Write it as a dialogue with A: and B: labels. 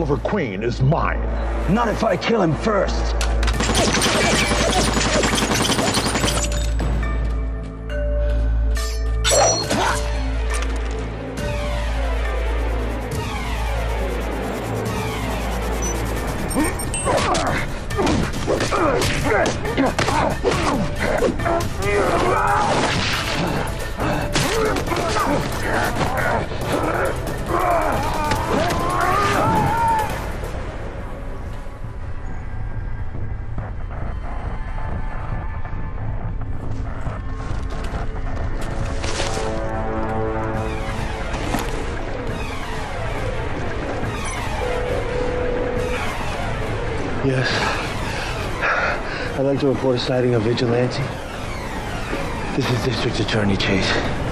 A: Oliver Queen is mine.
B: Not if I kill him first.
C: Yes. I'd like to report a sighting of vigilante. This is District Attorney Chase.